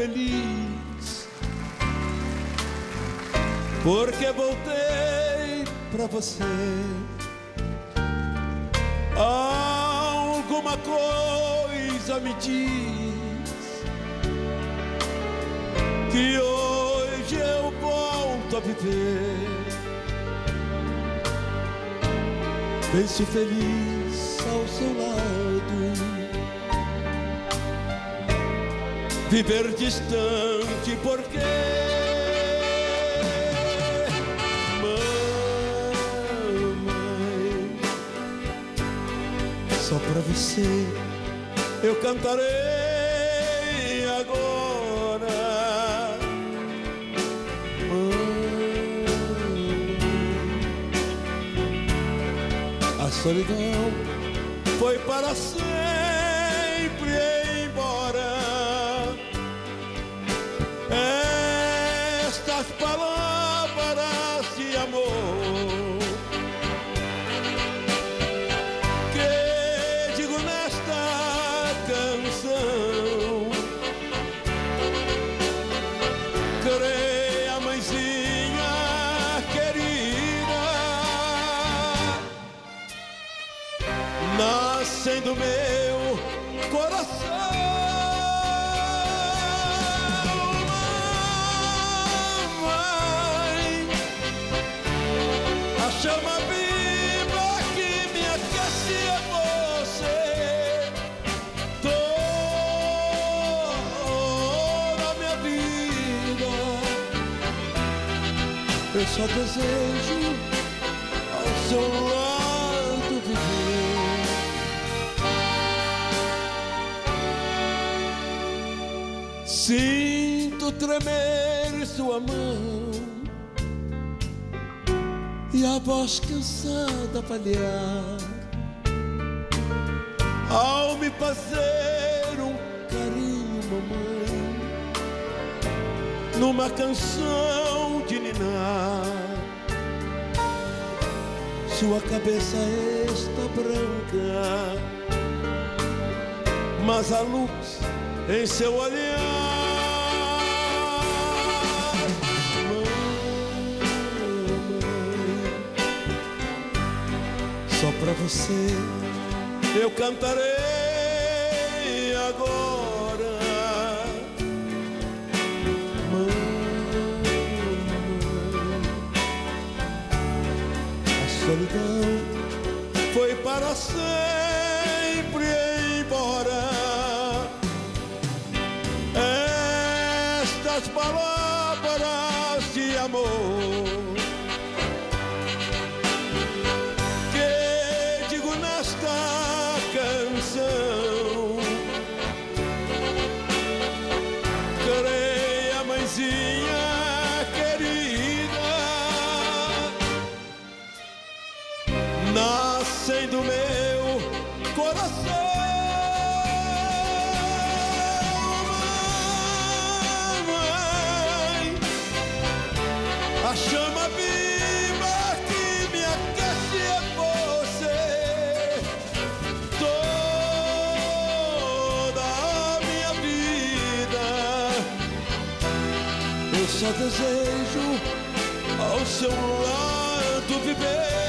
feliz, porque voltei pra você. Alguma coisa me diz que hoje eu volto a viver. Penso feliz ao seu lado, viver distante porque mamãe, só pra você eu cantarei agora. A solidão foi para sempre embora. Estas palavras de amor que digo nesta canção, creia, mãezinha querida, nascem do meu coração. Mamãe, a chama viva que me aquece é você. Toda a minha vida eu só desejo ao seu lado viver. Sinto tremer sua mão e a voz cansada falhar ao me fazer um carinho, mamãe, numa canção de ninar. Sua cabeça está branca, mas a luz em seu olhar. Mamãe, só pra você eu cantarei agora. Mamãe, a solidão foi para sempre embora. Estas palavras de amor que digo nesta canção, creia, mãezinha querida, nascem do meu coração. A chama viva que me aquece é você. Toda a minha vida eu só desejo ao seu lado viver.